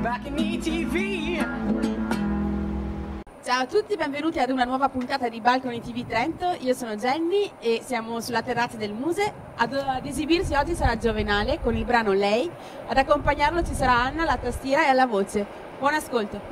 back in ETV. Ciao a tutti, benvenuti ad una nuova puntata di Balcony TV Trento. Io sono Jenny e siamo sulla terrazza del Muse. Ad esibirsi oggi sarà Giovenale con il brano Lei. Ad accompagnarlo ci sarà Anna alla tastiera e alla voce. Buon ascolto.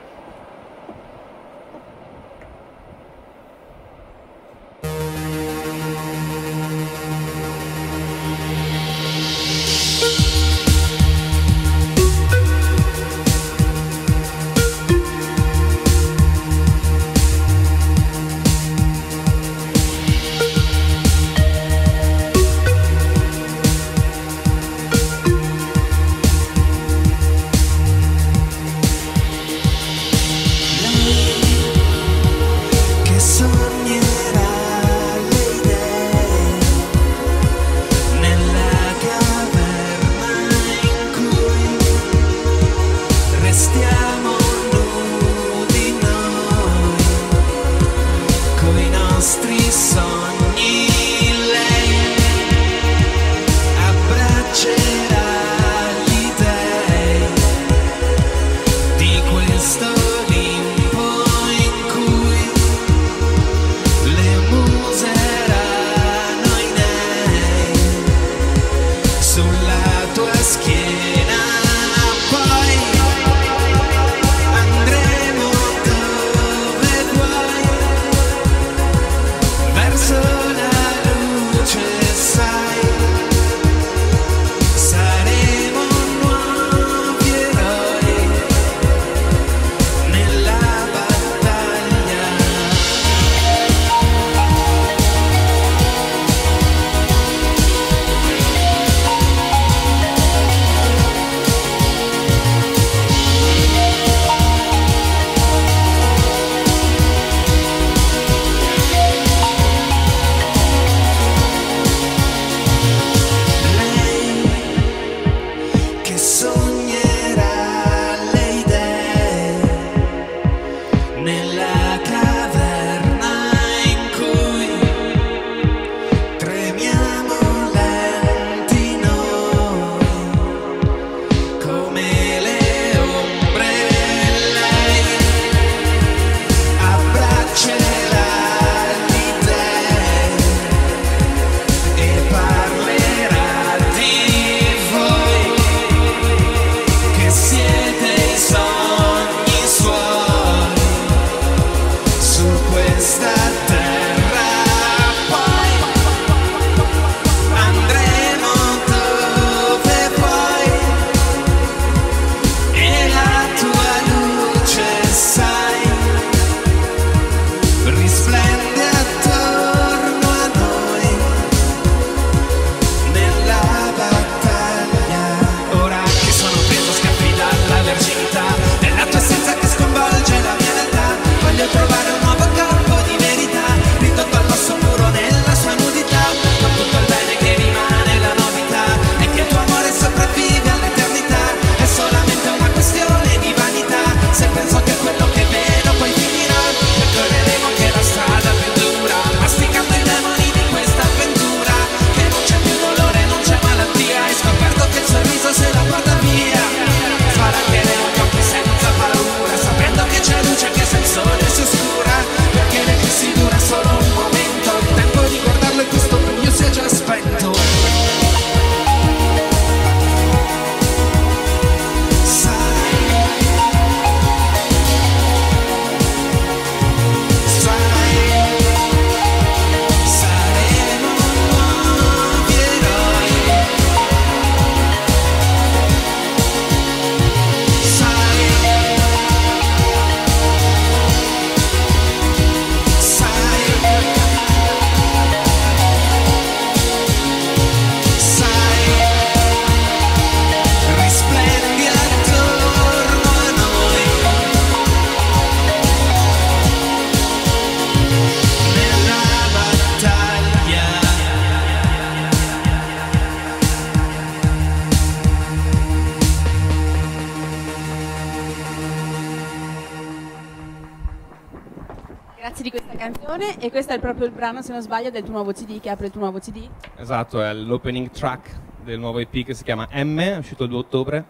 Grazie di questa canzone, e questo è proprio il brano, se non sbaglio, del tuo nuovo CD, che apre il tuo nuovo CD. Esatto, è l'opening track del nuovo EP che si chiama M, è uscito il 2 ottobre,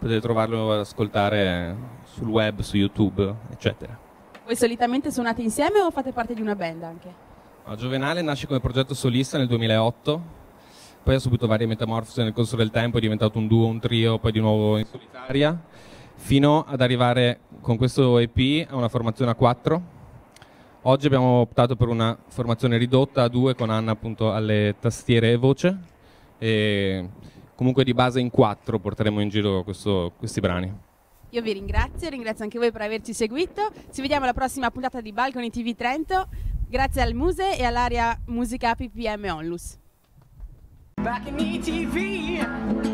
potete trovarlo ad ascoltare sul web, su YouTube, eccetera. Voi solitamente suonate insieme o fate parte di una band anche? Giovenale nasce come progetto solista nel 2008, poi ha subito varie metamorfosi nel corso del tempo, è diventato un duo, un trio, poi di nuovo in solitaria, fino ad arrivare con questo EP a una formazione a 4. Oggi abbiamo optato per una formazione ridotta a 2 con Anna appunto alle tastiere e voce, e comunque di base in 4 porteremo in giro questi brani. Io vi ringrazio anche voi per averci seguito, ci vediamo alla prossima puntata di Balcony TV Trento, grazie al Muse e all'area musica PPM Onlus. Back in ETV.